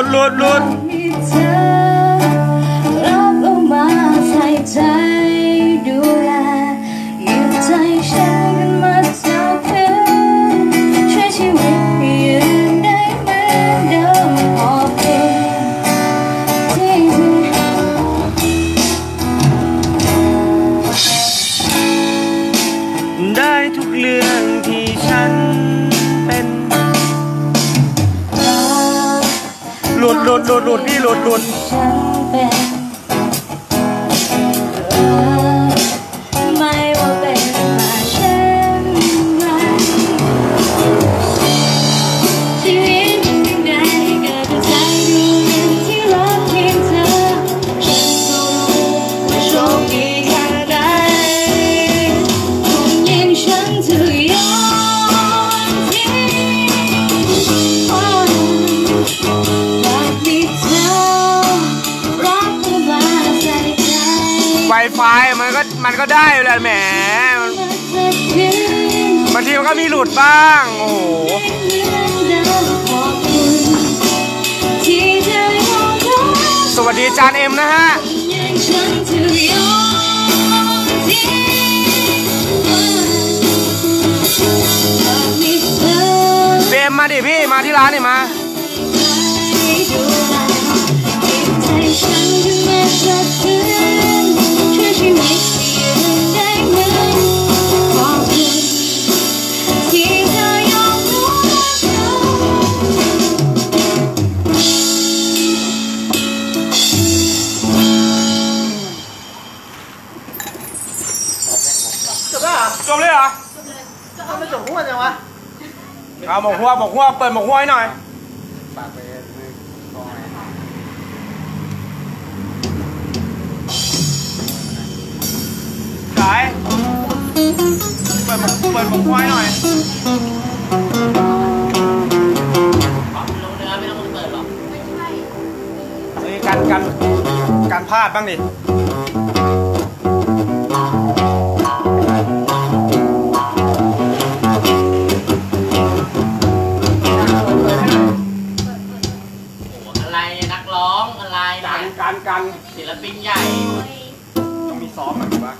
ลุดรับเอามาใส่ใจดูแลอยู่ใจฉันกันมาจากเพื่อนช่วยชีวิตให้ยืนได้เหมือนเดิมขอบคุณได้ทุกเรื่องที่ฉันเป็นหลุดพี่หลุดฉันเป็นไม่ว่าเป็นมาเช่นไรชีวิตยังไงก็จะใจดูเป็นที่รักเพียงเธอฉันก็รู้ว่าโชคดีแค่ไหนคนอย่างฉันจะยอมทิ้ง Wi-Fi มันก็ได้อยู่แหละแหมบางทีมันก็มีหลุดบ้างโอ้โหสวัสดีจานเอ็มนะฮะเอ็มมาดิพี่มาที่ร้านนี่มาจบเลยเหรอทำไมจบหัวจังวะเอาหมกหัวเปิดหมกหัวให้หน่อยปากไปสายเปิดหมกหัวให้หน่อยการพลาดบ้างดิการศิลปินใหญ่ต้องมีซ้อมหน่อยปะ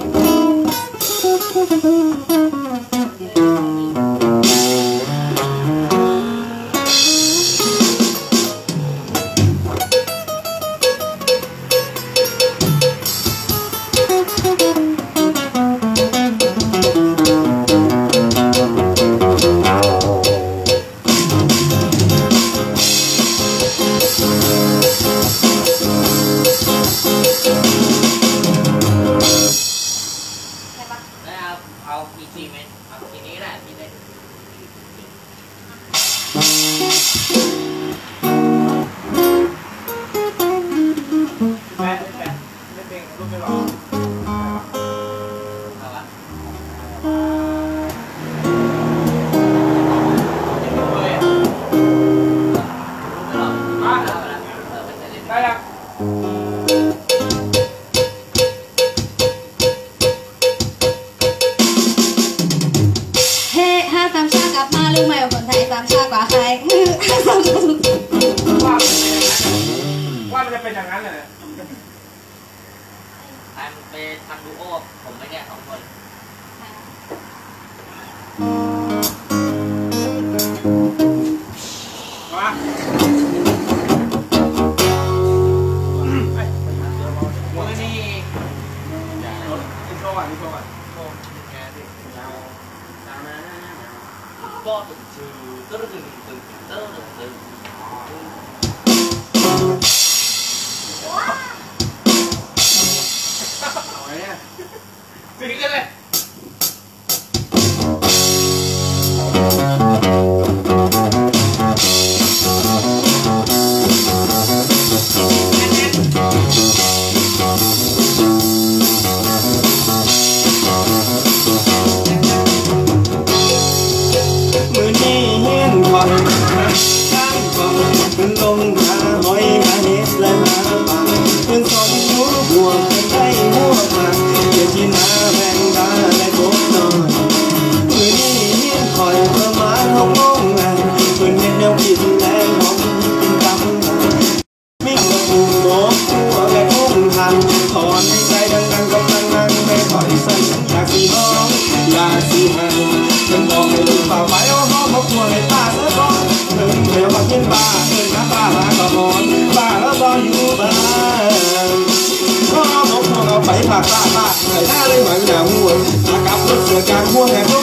เอาอีกทีไหมเอาทีนี้แหละทีนี้ไม่เพลงรูปไม่หรอกได้ยังตามชากลับมารู้ไหมว่าคนไทยตามชากว่าใครว่ามันจะเป็นอย่างนั้นเลยไปทำดูโอผมไม่เนี่ย2 คนมาวันนี้โชว์ก่อนก็ตึงตึงตึงเอาไงเนี่ยตีกันเลยมือนี้เห็นคอยข้างก่อนเป็นลงหาหอยหาเห็ดและหาปลาเป็นสองหัวบวกเป็นได้หัวปลาเดี๋ยวที่นาแบ่งตาและกบนอนมือนี้เห็นคอยประมาณ6 โมงเพื่อนเห็นแนวกินแรงหอมกินตำ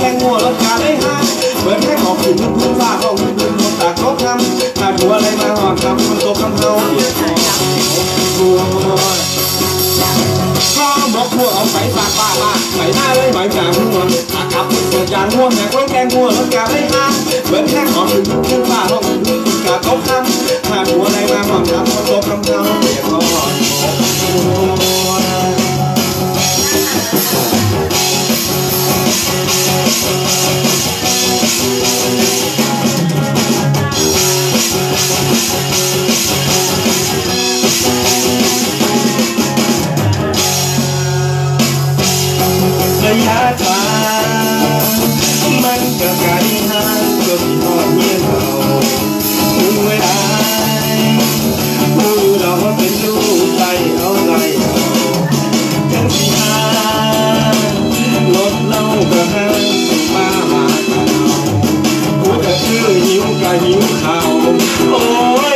ข่งหัวรถกาได้ห้างเปิดแค่ขอบขึ้นพื้นฟ้าห้องพื้นคนตากโต๊ะคำถ้าหัวอะไรมาหอดคำคนโต๊ะคำเฮาเดียดหัวข้อบอกหัวเอาไปฝากป้าใส่หน้าเลยหมายจากหัวอากับเกิดยางหัวแหกร้องแกงหัวรถกาได้ห้างเปิดแค่ขอบขึ้นพื้นฟ้าห้องพื้นคนตากโต๊ะคำถ้าหัวอะไรมาหอดคำคนโต๊ะคำเฮาเดียดหัวระยะทางมันก็ไกลห่างก็มีหอดเยี่ยมเราถึงเวลาผู้เราเป็นลูกใจเอาใจเอาถึงที่ห่างรถเราก็ห่างมากันเอาผู้ก็คือหิวก็หิวข้าวโอ้ย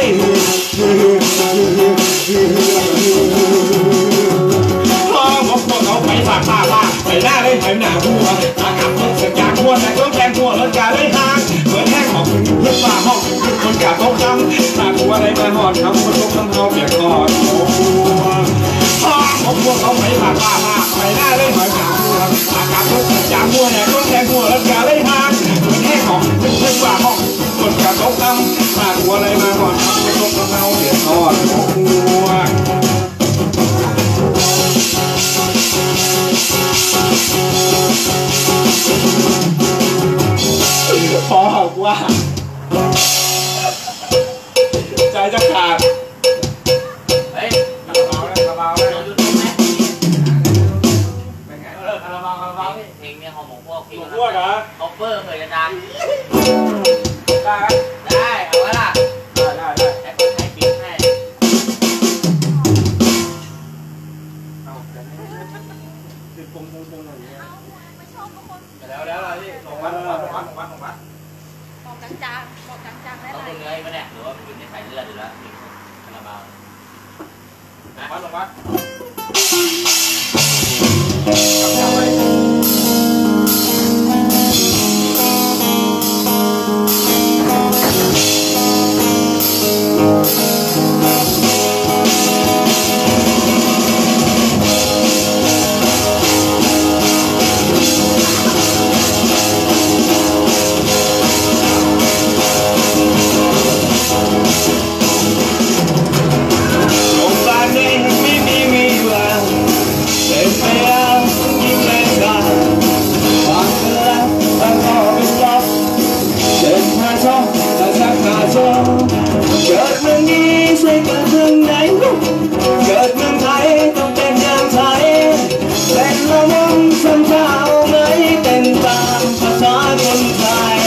พ่อบอกพวกเขาไปฝากป้าไปหน้าเลยไปหน้าหัวตากับเสียงยางหัวแต่ต้องแทงหัวรถกาได้ห่างเหมือนแห้งของขึ้นเพื่อนป้าห้องขึ้นคนกาโต๊ะคำตาหัวอะไรมาหอดคำคนโต๊ะคำเฮาเปียกคอดหัวพ่อบอกพวกเขาไปฝากป้าไปหน้าเลยไปหน้าหัวตากับเสียงยางหัวแต่ต้องแทงหัวรถกาได้ห่างเหมือนแห้งของขึ้นเพื่อนป้าห้องคนกาโต๊ะคำตาหัวอะไรมาหอดคำคนโต๊ะคำเฮาเปียกคอดหัวพอว่าใจจะขาดเฮ้ยคาราบาวนะคาราบาวนะยูทูบไหมเป็นไงคาราบาวเพลงเนี่ยของหมกพวกเพลงพวกเหรอคอปเปอร์เคยจะดังได้ไหมได้เอาไว้ล่ะได้แต่คนไทยปิดให้เอาแต่นี่คือปงอย่างเงี้ยแล้วพี่ของวัดบอกจางๆได้ต้องไหมเป็นเนื้อปะเนี่ยหรือว่าอยู่ในสายเลือดอยู่แล้วคาราบาวนะวัดจำไว้เกิดเมืองนี้ใช่เกิดเมืองไหนเกิดเมืองไทยต้องเป็นอย่างไทยเป็นละมุนสัมผัสไหมเป็นตามภาษาคนไทย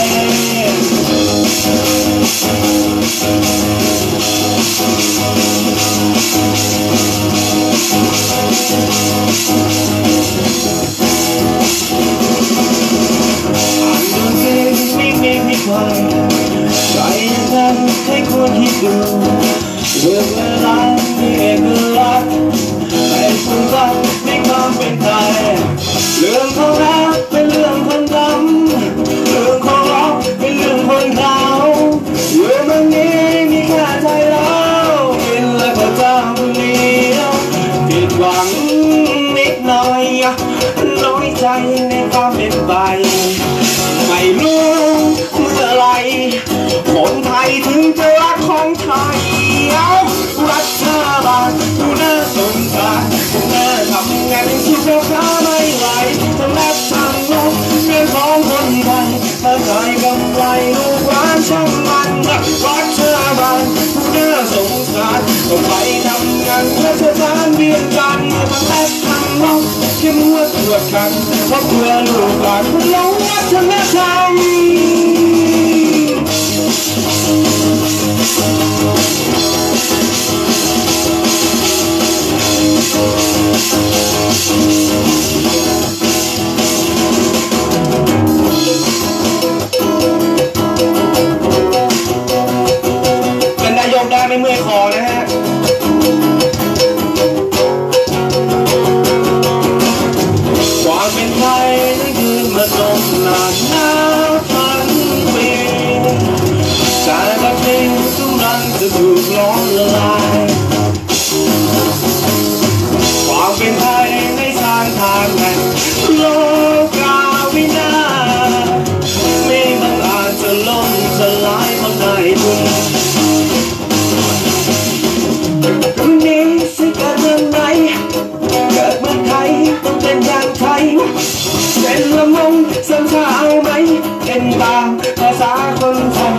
อ่านดูสิไม่ควรใจนั้นให้ควรคิดดูเรื่องเวลาที่เอกลักษณ์เป็นสุภาพในความเป็นไทยเรื่องของรักเป็นเรื่องคนดำเรื่องของรักเป็นเรื่องคนขาวอยู่เมืองนี้มีแค่ไทยแล้วกินแล้วก็จำเดียวผิดหวังนิดหน่อยน้อยใจในความเป็นไปไม่รู้เมื่อไรคนไทยถึงจะรักของไทยรัฐบาลดูน่าสงสารดูน่าทำงานสุดราคาไม่ไหวทั้งแลบทั้งลบเงินของคนไทยถ้าใครกำไรลูกหลานช่างมันรัฐบาลดูน่าสงสารต้องไปทำงานเพื่อชาติเบียดกันทั้งแลบทั้งลบเข้มงวดตรวจกันเพราะเพื่อลูกหลานคนเราวัฒนธรรมเป็นนายกได้ไม่เมื่อยคอนะฮะความเป็นไทยนั่นคือมาตรงนานถูกล้อมละลายความเป็นไทยในสร้างทางแห่งโลกาวินาไม่บังอาจจะล้มสลายเพราะนายทุนคนนี้สิเกิดเมืองไหนเกิดเมืองไทยต้องเป็นอย่างไทยเป็นละมงสัญชาเอาไหมเป็นตามภาษาคนไทย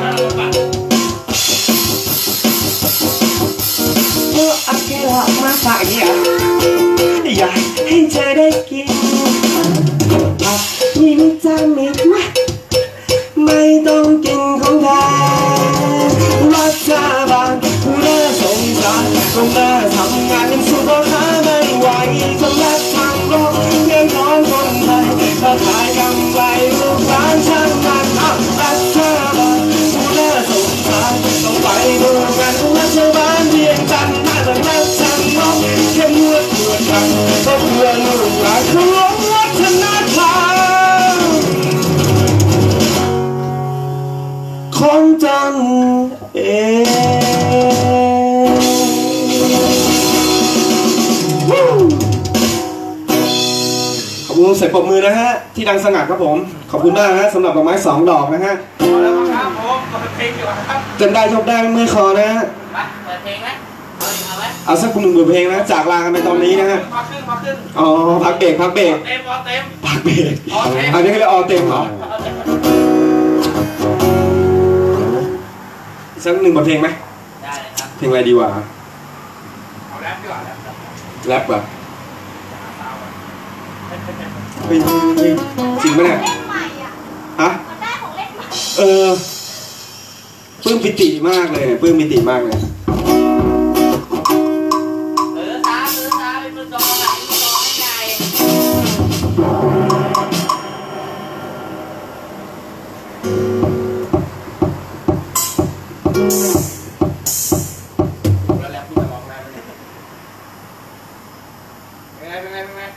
เมื่ออาเกลามาฝากอยากให้เธอได้กินผักยิ้มจำไม่ไหวไม่ต้องกินของแท้รัฐบาลผู้น่าสงสารต้องมาทำงานยังสู้ก็หาไม่ไหวสำลักทางโลกเงินของคนไทยถ้าขายกำไรลูกหลานช่างมันรัฐบาลผู้น่าสงสารต้องไปดูกันรัฐบาลเพียงจันทร์น่าจะรักฉันน้องเข้มงวดตรวจกันก็เพื่อลูกหลานของวัฒนธรรมของตนเองขอบคุณเสียงปรบมือนะฮะที่ดังสงัดครับผมขอบคุณมากนะสำหรับดอกไม้2 ดอกนะฮะแล้วครับผมเปิดเพลงดีกว่าครับเต้นได้ชอบได้เมื่อยคอนะฮะเปิดเพลงไหมเอาไหมเอาสัก1 บทเพลงนะจากลากันไปตอนนี้นะฮะพักขึ้นอ๋อพักเบรกพักเบรกเต็มพักเบรกอันนี้เรียกออเต็มเหรอสัก1 บทเพลงไหมได้เลยครับเพลงอะไรดีวะเอาแรปดีกว่าแรปเหรอเฮ้ยจริงไหมเนี่ยฮะปลื้มปิติมากเลยปลื้มปิติมากเลยซื้อซาเป็นมือกลองให้ไงแล้วพูดจะร้องได้ไหมเป็นไง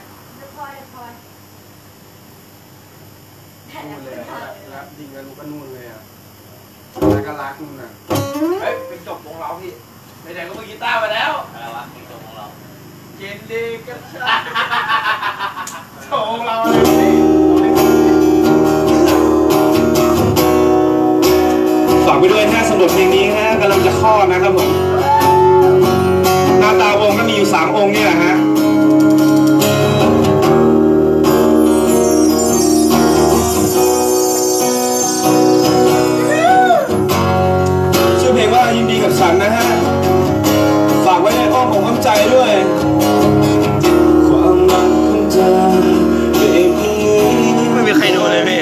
นู่นเลยรับดีกันก็นู่นเลยอ่ะแล้วก็รักนู่นอ่ะเฮ้ยเป็นจบวงเราพี่ไหนๆก็มือกีตาร์มาแล้วอะไรวะเป็นจบวงเราเจนดีกันชาโชว์เราเลยฝากไปด้วยนะสำหรับเพลงนี้นะกำลังจะคลอดนะครับผมหน้าตาองค์ก็มีอยู่3 องค์นี่แหละฮะชื่อเพลงว่ายินดีกับฉันนะฮะฝากไว้ในอ้อมอกอ้อมใจด้วยความรักของเธอไม่มีใครดูเลยพี่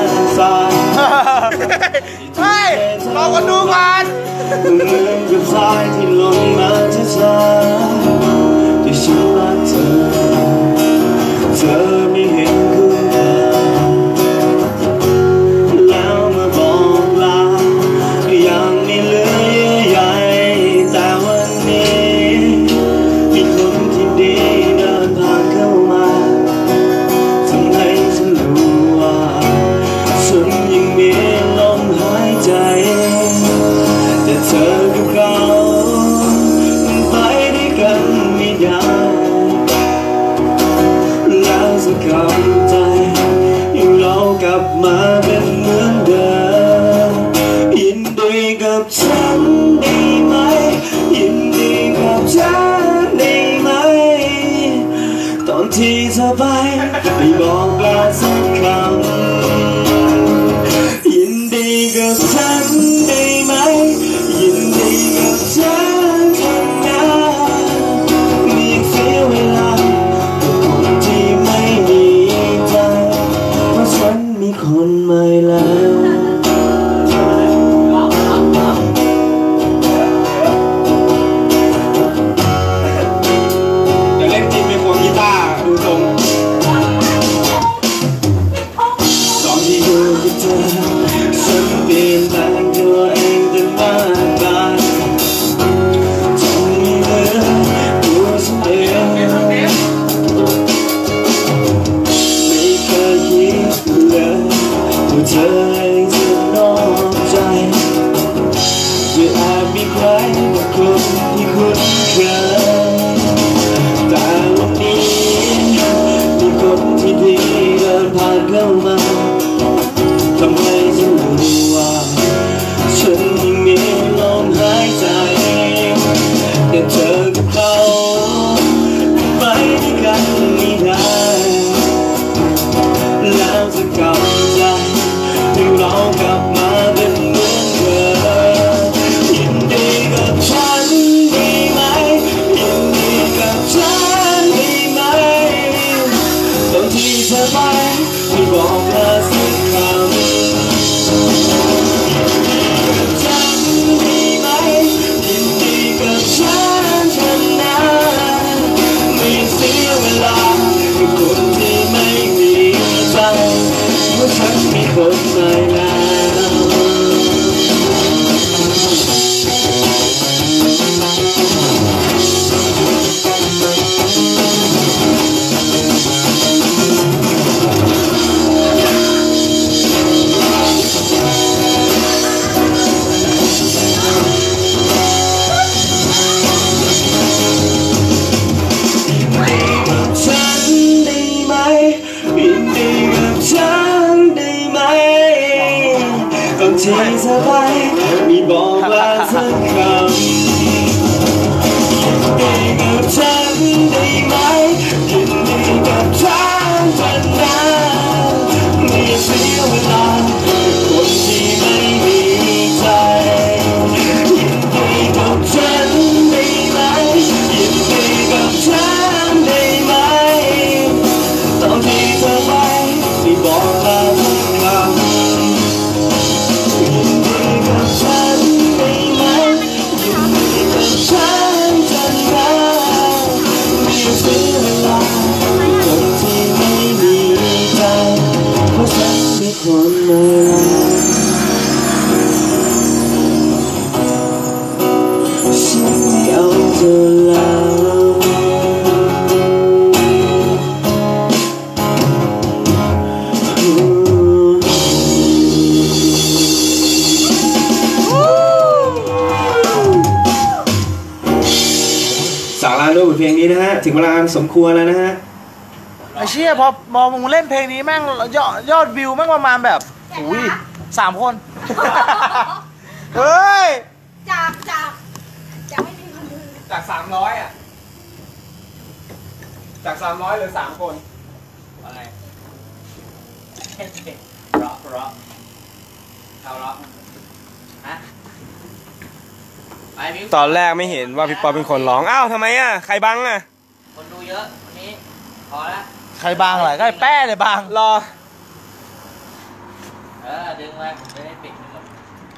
ใช่รอกันดูกันเหมือนกับสายที่ลงมาช้าๆที่ฉันรักเธอไม่เห็นคุณค่าแล้วมาบอกลายังไม่เหลือเยื่อใยแต่วันนี้มีคนที่ดีเดินผ่านเข้ามาทำให้ฉันรู้ว่าฉันยังมีลมหายใจแต่เธอกับเขาไปด้วยกันไม่ได้แล้วสักคำใจยังเรากลับมาเป็นเหมือนเดิมยินดีกับฉันได้ไหมยินดีกับฉันได้ไหมตอนที่เธอไปไม่บอกลาสักคำยินดีกับฉันได้ไหมยินดีกับฉันแค่นั้นไม่เสียเวลากับคนที่ไม่มีใจเพราะฉันมีคนใหม่แล้วเดี๋ยวเล่นจริงเป็นพวงกีตาร์ดูทรงตอนที่อยู่กับเธอฉันเปลี่ยนแปลงตัวเองจนมากมายเคยแต่วันนี้มีคนที่ดีเดินผ่านเข้ามาทำให้ฉันรู้ว่าฉันยังมีลมหายใจแต่เธอกับเขาไปด้วยกันไม่ได้แล้วจะกลับใจให้เรากลับมาเป็นเหมือนเดิมยินดีกับฉันได้ไหมยินดีกับฉันได้ไหมตอนที่เธอไปไม่บอกลาสักคำฉันได้ไหมยินดีกับฉันฉันนะไม่เสียเวลากับคนที่ไม่มีใจเพราะฉันมีคนใหม่แล้วที่เธอไปมีบอกลาสักคำยินดีกับฉันได้ไหมยินดีกับฉันฉันนะไม่เสียเวลาคนที่ไม่มีใจยินดีกับฉันได้ไหมยินดีกับฉันได้ไหมตอนที่เธอไปมีบอกลาสักคำคนมาฉันไม่เอาเธอแล้วสั่งลาด้วยบทเพลงนี้นะฮะถึงเวลาสมควรแล้วนะฮะไอ้เชี่ยพอมึงเล่นเพลงนี้แม่งยอดวิวแม่งประมาณแบบอุ้ย3 คนเฮ้ยจากไม่มีคนดูจาก300อ่ะจาก300เหลือ3 คนอะไรร็อกเอาร็อกฮะตอนแรกไม่เห็นว่าพี่ป๊อปเป็นคนร้องอ้าวทำไมอ่ะใครบังอ่ะคนดูเยอะวันนี้พอละใครบางอะไรก็ไอ้แป้เลยบางรอดึงไว้ผมจะได้ปิดหมด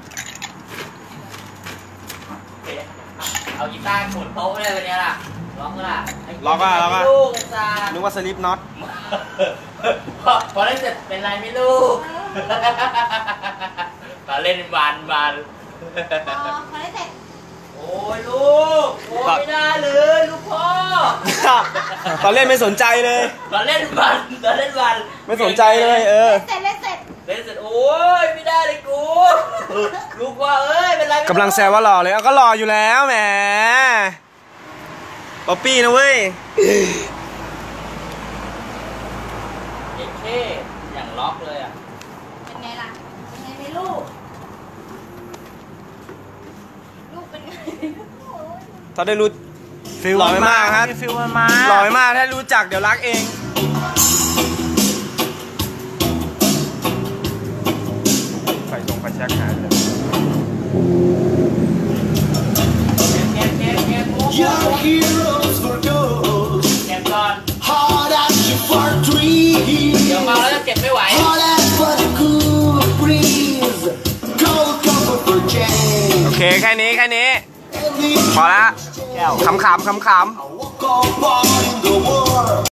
เอากีตาร์ขนโต๊ะเลยวันนี้ล่ะล็อกก็ล่ะล็อกอ่ะลูกจ้านึกว่าสลิปน็อตพอเล่นเสร็จเป็นไรไม่ลูกตอนเล่นบานพอเล่นเสร็จโอ้ยลูกโอ้ไม่ได้เลยลูกพ่อตอนเล่นไม่สนใจเลยตอนเล่นวันไม่สนใจเลยเล่นเสร็จโอ้ยไม่ได้เลยกูลูกว่าเอ้ยเป็นไรกำลังแซวว่าหล่อเลยก็หล่ออยู่แล้วแหมป๊อปปี้นะเว้ยเท่อย่างล็อกเลยอ่ะเป็นไงล่ะเป็นไงลูกเป็นไงถ้าได้รู้ฟิลหล่อไม่มากครับฟิลมาหล่อไม่มากถ้ารู้จักเดี๋ยวรักเองไฟแช็กหาเลย Young heroes for gold เก็บก่อน Hard as for dreams เดี๋ยวมาแล้วจะเก็บไม่ไหว Hard as for the cool breeze Cold comfort for change โอเคแค่นี้พอละขำ